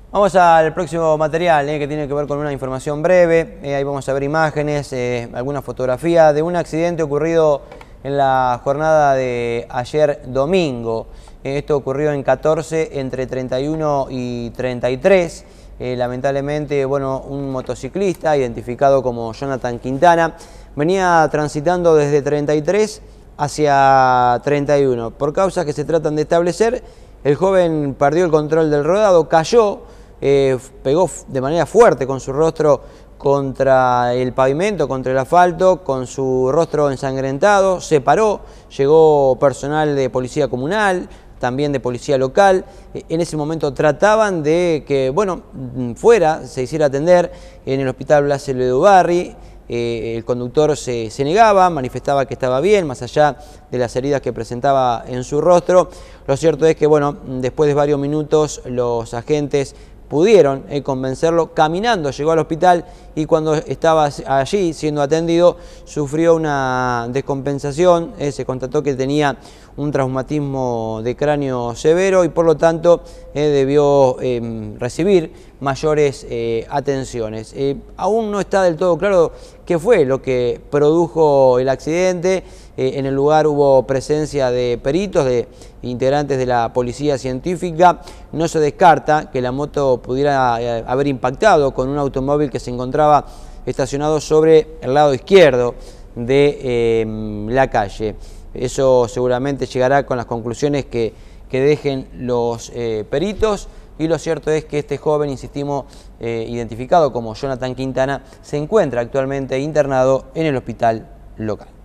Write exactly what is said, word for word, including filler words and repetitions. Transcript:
Vamos al próximo material eh, que tiene que ver con una información breve. Eh, ahí vamos a ver imágenes, eh, alguna fotografía de un accidente ocurrido en la jornada de ayer domingo. Eh, esto ocurrió en catorce entre treinta y uno y treinta y tres. Eh, lamentablemente, bueno, un motociclista identificado como Jonathan Quintana venía transitando desde treinta y tres hacia treinta y uno. Por causas que se tratan de establecer, el joven perdió el control del rodado, cayó, eh, pegó de manera fuerte con su rostro contra el pavimento, contra el asfalto, con su rostro ensangrentado, se paró, llegó personal de policía comunal, también de policía local. En ese momento trataban de que, bueno, fuera, se hiciera atender en el hospital Blas Ledubarri. Eh, el conductor se, se negaba, manifestaba que estaba bien, más allá de las heridas que presentaba en su rostro. Lo cierto es que, bueno, después de varios minutos los agentes pudieron eh, convencerlo, caminando llegó al hospital y cuando estaba allí siendo atendido sufrió una descompensación, eh, se constató que tenía un traumatismo de cráneo severo y por lo tanto eh, debió eh, recibir mayores eh, atenciones. Eh, aún no está del todo claro qué fue lo que produjo el accidente. Eh, en el lugar hubo presencia de peritos, de integrantes de la policía científica. No se descarta que la moto pudiera eh, haber impactado con un automóvil que se encontraba estacionado sobre el lado izquierdo de eh, la calle. Eso seguramente llegará con las conclusiones que, que dejen los eh, peritos. Y lo cierto es que este joven, insistimos, eh, identificado como Jonathan Quintana, se encuentra actualmente internado en el hospital local.